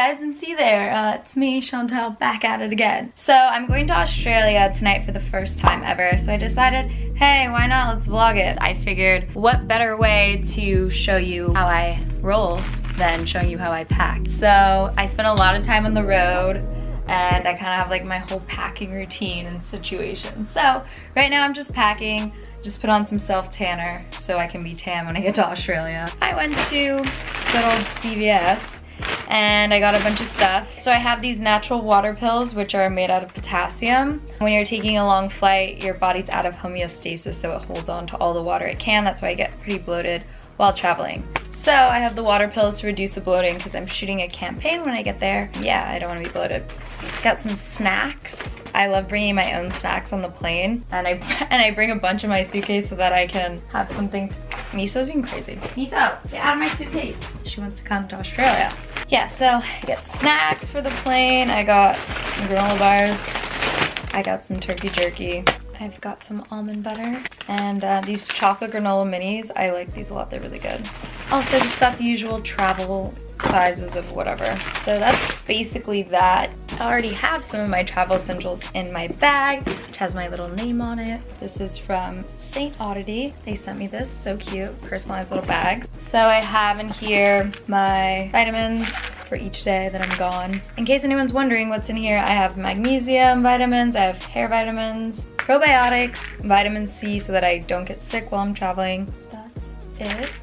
guys didn't see there, it's me, Chantal, back at it again. So I'm going to Australia tonight for the first time ever, so I decided, hey, why not, let's vlog it. I figured what better way to show you how I roll than showing you how I pack. So I spent a lot of time on the road, and I kind of have like my whole packing routine and situation. So right now I'm just packing, just put on some self-tanner so I can be tan when I get to Australia. I went to good old CVS and I got a bunch of stuff. So I have these natural water pills which are made out of potassium. When you're taking a long flight, your body's out of homeostasis, so it holds on to all the water it can. That's why I get pretty bloated while traveling. So I have the water pills to reduce the bloating because I'm shooting a campaign when I get there. Yeah, I don't want to be bloated. Got some snacks. I love bringing my own snacks on the plane, and I bring a bunch in my suitcase so that I can have something. Miso's being crazy. Miso, get out of my suitcase. She wants to come to Australia. Yeah, so I get snacks for the plane. I got some granola bars. I got some turkey jerky. I've got some almond butter and these chocolate granola minis. I like these a lot, they're really good. Also just got the usual travel sizes of whatever. So that's basically that. I already have some of my travel essentials in my bag, which has my little name on it. This is from St. Oddity. They sent me this, so cute, personalized little bags. So I have in here my vitamins for each day that I'm gone. In case anyone's wondering what's in here, I have magnesium vitamins, I have hair vitamins, probiotics, vitamin C so that I don't get sick while I'm traveling. That's it.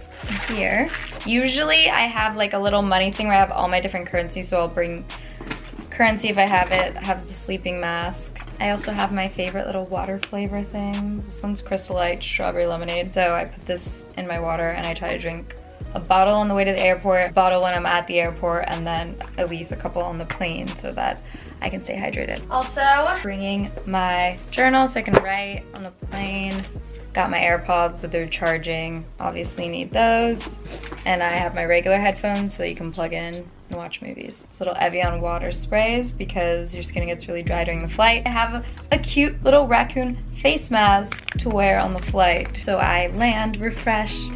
Here. Usually I have like a little money thing where I have all my different currencies, so I'll bring currency if I have it. I have the sleeping mask. I also have my favorite little water flavor things. This one's Crystal Light Strawberry Lemonade. So I put this in my water and I try to drink a bottle on the way to the airport, a bottle when I'm at the airport, and then at least a couple on the plane so that I can stay hydrated. Also, bringing my journal so I can write on the plane. Got my AirPods, but they're charging. Obviously need those. And I have my regular headphones so you can plug in and watch movies. It's little Evian water sprays because your skin gets really dry during the flight. I have a cute little raccoon face mask to wear on the flight so I land refreshed.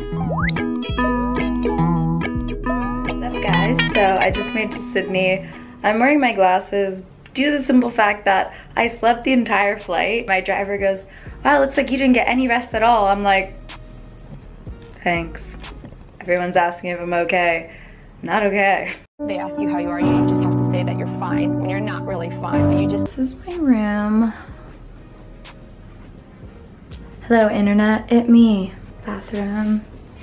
What's up, guys? So I just made it to Sydney. I'm wearing my glasses due to the simple fact that I slept the entire flight. My driver goes, wow, looks like you didn't get any rest at all. I'm like, thanks. Everyone's asking if I'm okay. Not okay. They ask you how you are, you just have to say that you're fine when you're not really fine, but you just... This is my room. Hello, internet, it me. Bathroom.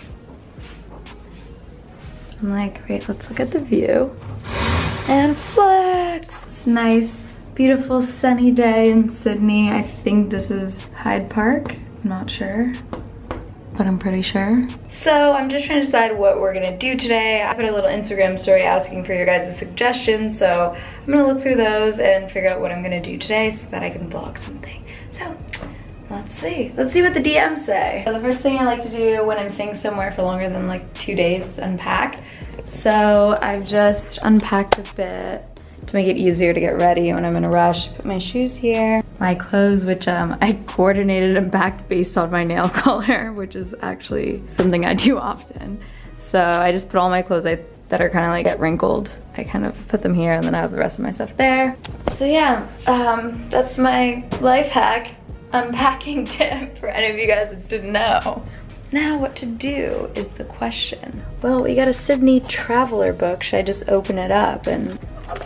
I'm like, wait, let's look at the view. And flex! It's nice, beautiful sunny day in Sydney. I think this is Hyde Park. I'm not sure, but I'm pretty sure. So I'm just trying to decide what we're gonna do today. I put a little Instagram story asking for your guys' suggestions, so I'm gonna look through those and figure out what I'm gonna do today so that I can vlog something. So let's see. Let's see what the DMs say. So the first thing I like to do when I'm staying somewhere for longer than like 2 days is unpack. So I've just unpacked a bit to make it easier to get ready when I'm in a rush. Put my shoes here. My clothes, which I coordinated and packed based on my nail color, which is actually something I do often. So I just put all my clothes that are kind of like get wrinkled. I kind of put them here and then I have the rest of my stuff there. So yeah, that's my life hack unpacking tip for any of you guys that didn't know. Now what to do is the question. Well, we got a Sydney Traveler book. Should I just open it up? And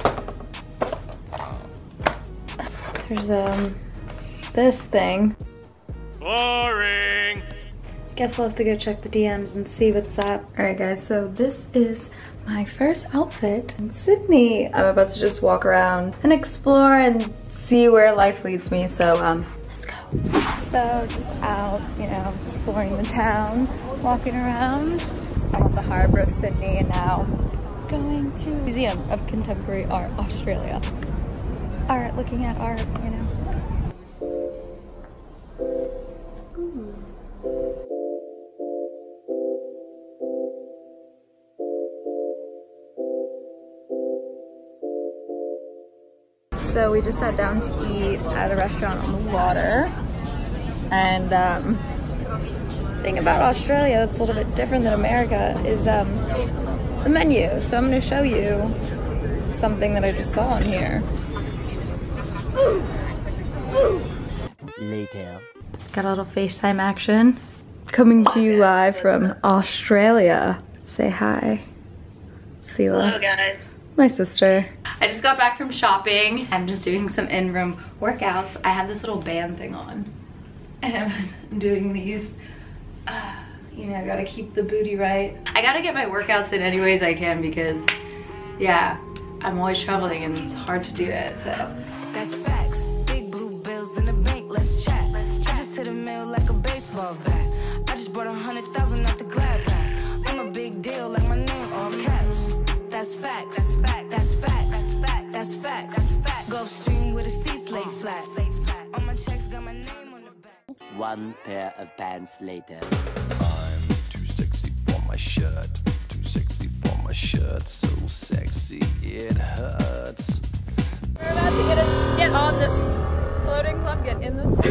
there's this thing. Boring. Guess we'll have to go check the DMs and see what's up. All right, guys, so this is my first outfit in Sydney. I'm about to just walk around and explore and see where life leads me, so let's go. So just out, you know, exploring the town, walking around. So I'm at the harbor of Sydney and now going to Museum of Contemporary Art, Australia. Art, looking at art, you know. So we just sat down to eat at a restaurant on the water, and the thing about Australia that's a little bit different than America is the menu. So I'm going to show you something that I just saw on here. Later. Got a little FaceTime action. Coming to you live from Australia. Say hi. Sela. Hello guys. My sister. I just got back from shopping. I'm just doing some in-room workouts. I had this little band thing on and I was doing these. You know, I gotta keep the booty right. I gotta get my workouts in any ways I can because, yeah, I'm always traveling and it's hard to do it, so. That's facts. Big blue bills in the bank, let's chat. I just hit a mill like a baseball bat. I just bought 100,000 out the glad rack. I'm a big deal like my name, all caps. That's facts. That's facts. That's facts. That's facts. That's facts. Go upstream with the seats lay flat. All my checks got my name on the back. One pair of pants later. Too sexy for my shirt. Too sexy for my shirt. So sexy it hurts. We're about to get on this floating club, get in this.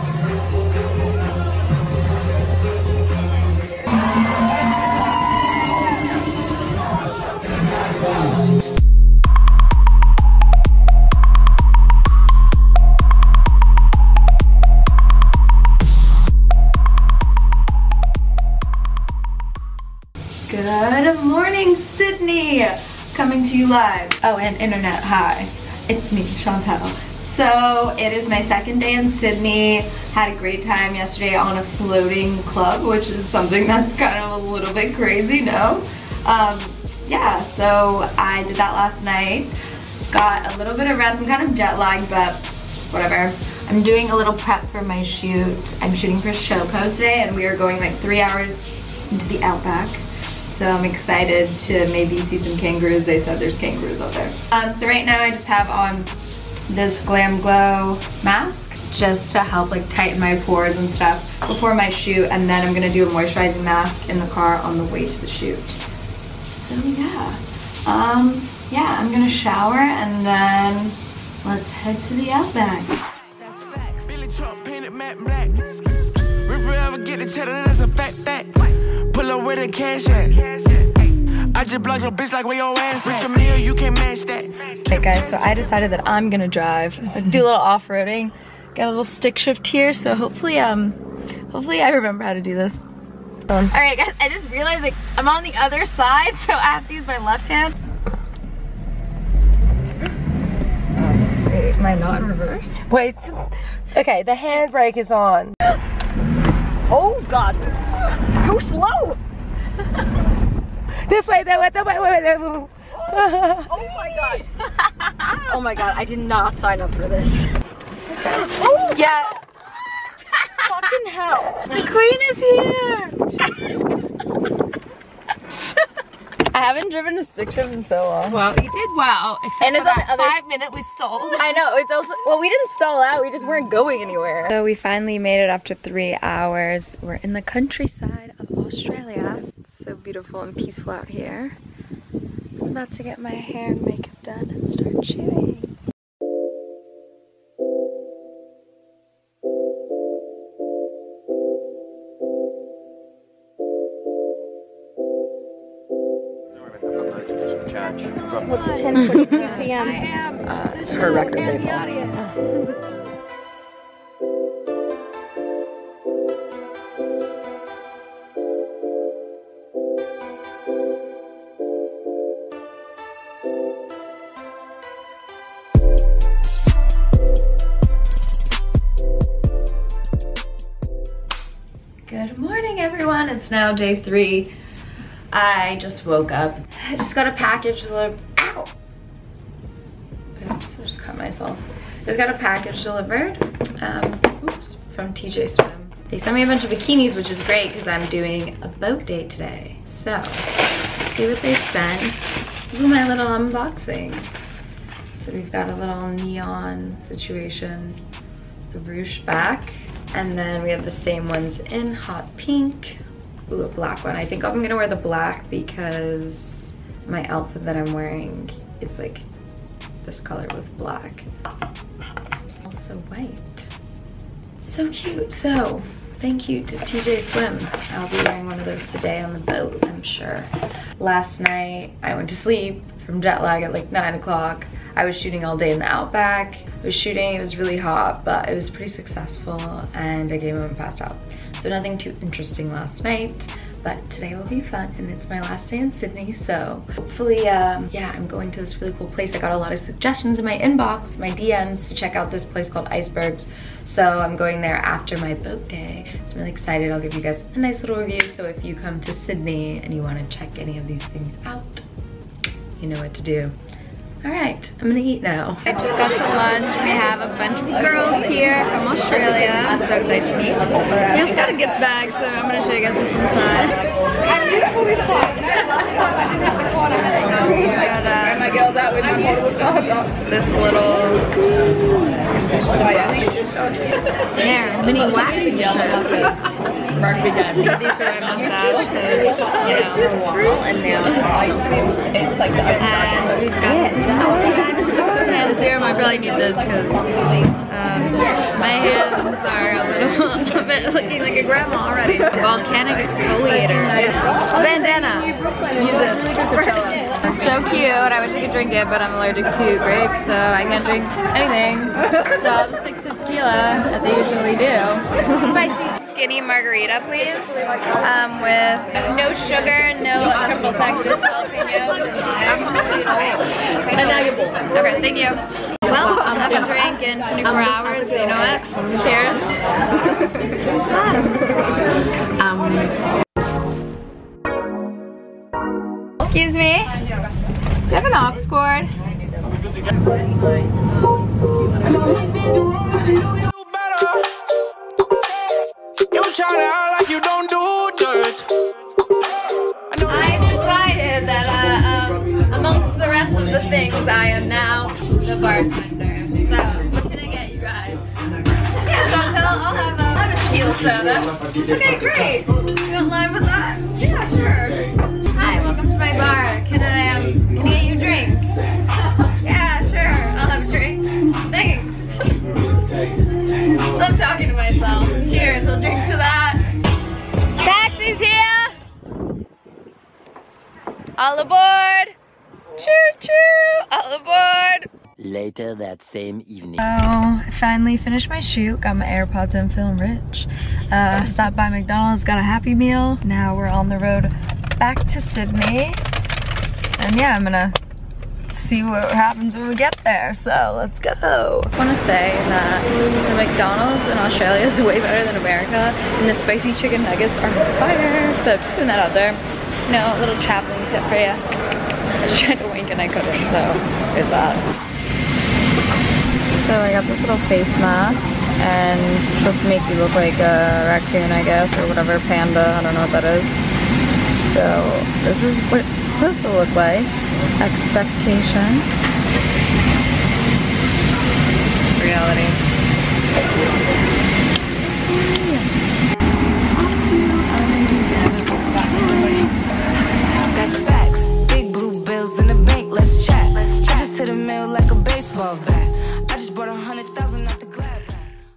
Good morning, Sydney! Coming to you live. Oh, and internet, hi. It's me, Chantal. So, it is my second day in Sydney. Had a great time yesterday on a floating club, which is something that's kind of a little bit crazy, no? Yeah, so I did that last night. Got a little bit of rest. I'm kind of jet lagged, but whatever. I'm doing a little prep for my shoot. I'm shooting for Showpo today, and we are going like 3 hours into the outback. So I'm excited to maybe see some kangaroos. They said there's kangaroos out there. So right now I just have on this Glam Glow mask just to help like tighten my pores and stuff before my shoot, and then I'm gonna do a moisturizing mask in the car on the way to the shoot. So yeah. Yeah, I'm gonna shower and then let's head to the outback. That's facts. Billy Trump painted matte black. River ever get the cheddar, that's a fact. Pull up with a cash at. I just blocked your bitch like where your ass at. Rich a meal, you can't match that. Hey guys, so I decided that I'm gonna drive, do a little off-roading, got a little stick shift here, so hopefully I remember how to do this. All right guys, I just realized like I'm on the other side, so I have to use my left hand. Wait, am I not in reverse? Wait, okay, the handbrake is on. Oh God, go slow. This way, that way, that way, wait. Oh my God. Oh my God, I did not sign up for this. Oh yeah. Fucking hell. The queen is here. I haven't driven a stick shift in so long. Well, you did well, except And it's for on that the other 5 minute we stole. I know, it's also, well, we didn't stall out, we just weren't going anywhere. So we finally made it after 3 hours. We're in the countryside of Australia. It's so beautiful and peaceful out here. I'm about to get my hair and makeup done and start shooting. What's 10:42 p.m.? Her record label. Good morning, everyone. It's now day 3. I just woke up. I just got a package delivered. Ow! Oops, I just cut myself. Just got a package delivered from TJ Swim. They sent me a bunch of bikinis, which is great because I'm doing a boat day today. So, let's see what they sent. This is my little unboxing. So we've got a little neon situation, the ruche back, and then we have the same ones in hot pink. Ooh, a black one. I think I'm gonna wear the black because my outfit that I'm wearing is like this color with black. Also white. So cute. So Thank you to TJ Swim. I'll be wearing one of those today on the boat, I'm sure. Last night, I went to sleep from jet lag at like 9 o'clock. I was shooting all day in the Outback. I was shooting, it was really hot, but it was pretty successful, and I came home and passed out. So nothing too interesting last night, but today will be fun, and it's my last day in Sydney, so hopefully, yeah, I'm going to this really cool place. I got a lot of suggestions in my inbox, my DMs, to check out this place called Icebergs, so I'm going there after my boat day. So I'm really excited. I'll give you guys a nice little review, so if you come to Sydney and you want to check any of these things out, you know what to do. All right, I'm gonna eat now. I just got to lunch. We have a bunch of girls here from Australia. I'm so excited to meet. We also got a gift bag, so I'm gonna show you guys what's inside. This little, there, mini waxing strips. These are my mustache, and we've got some hands here. I probably need this because my hands are a bit looking like a grandma already. Volcanic exfoliator. Bandana. Use this. It's so cute. I wish I could drink it, but I'm allergic to grapes, so I can't drink anything. So I'll just stick to tequila, as I usually do. Spicy skinny margarita, please. With no sugar, no triple sec, just jalapenos and lime. And now you're full. Okay, thank you. Well, I'll have a drink in 24 hours, so you know what? Cheers. Excuse me? Do you have an aux cord? I decided that amongst the rest of the things, I am now the bartender. So, what can I get you guys? Yeah, Chantel, I'll have a tequila soda. Okay, great. You want lime with that? Yeah, sure. Hi, welcome to my bar. Can I get you a drink? Yeah, sure. I'll have a drink. Thanks. Love talking to myself. Cheers. I'll drink to that. Taxi's here. All aboard. Choo choo. All aboard. Later that same evening. So, I finally finished my shoot, got my AirPods in, feeling rich. Stopped by McDonald's, got a Happy Meal. Now we're on the road back to Sydney. And yeah, I'm gonna see what happens when we get there, so let's go. I wanna say that the McDonald's in Australia is way better than America, and the spicy chicken nuggets are fire. So just putting that out there. You know, a little traveling tip for you. I was trying to wink and I couldn't, so there's that. So I got this little face mask, and it's supposed to make you look like a raccoon, I guess, or whatever, panda, I don't know what that is. So this is what it's supposed to look like. Expectation. Reality.